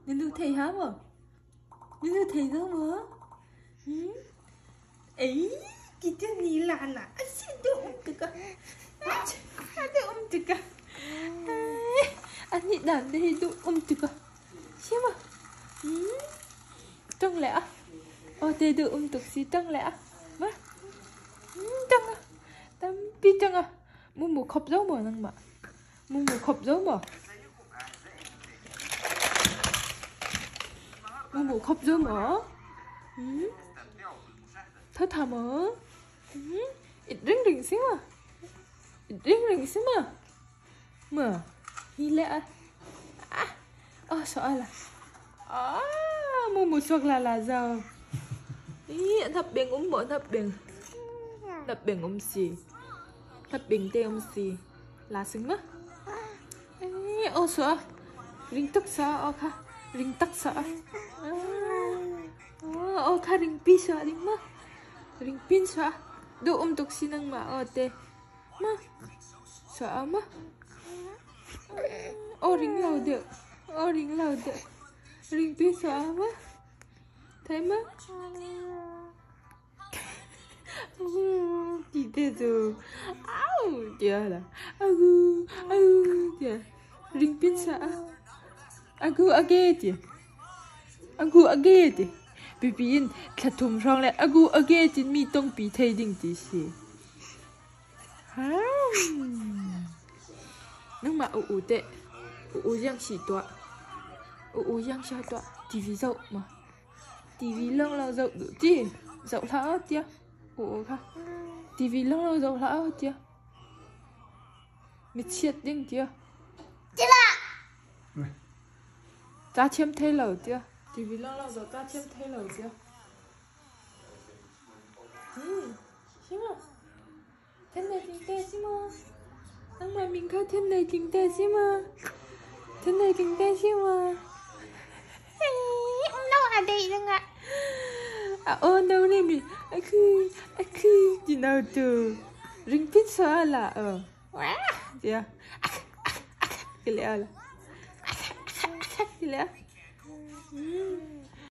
Nhìn thấy hả mà? Nhìn thấy đó mà? Ấy, kita ni lah nak. Asyik tu ka. Ada tu ka. Anh đàn đây tu tu ka. Siapa? Tông lẽ. Đây tu tu si tông lẽ. Mà. Tông à. Tâm pi tông à. Mu khop dấu mà nang mà. Mu khop dấu mà. Mu khop dấu mà. Thơ thà mà. Ít rinh xíu mà. Ít rinh xíu mà. Mà. Hi lẽ. Sợ là. Mu suộc là giờ. Ý, thập biển bộ thập biển. Thập biển gì. Thập biển tê gì. Là xứng mà. Sợ. Rinh tức sợ kha. Rinh tắc sợ. Kha rinh pi sợ rinh mà. Rinh pin sợ. Đủ tục xin năng mà tê. Mà. Sợ mà. Rinh lâu được. Rinh lâu được. Rinh pi sợ mà. Thấy mà. Chị thế rồi. Kìa là. Kìa. Rinh pin sợ. Age chị. Age chị. Bibin thật thùng rong lại. Age chị mi tông bị thay đình chị xì. Nhưng mà tệ. Giang chỉ tọa. Giang xa tọa. TV rộng mà. TV lông là rộng được chứ. Rộng lỡ chưa. Kha. TV lông là rộng lỡ chưa. Mệt chết đinh chưa. Chết là. Ta chém thay lầu chưa. TV lông là rộng ta chém thay lầu chưa. Xí mà. Thế này kinh tế xí mà. Đang mà mình có thế này kinh tế xí mà. Thế này kinh tế xí mà. Đâu ở đây nữa ạ. Đâu này mình. Gì nào từ. Ring pizza là Dạ. Cái lẽ là. Cái lẽ.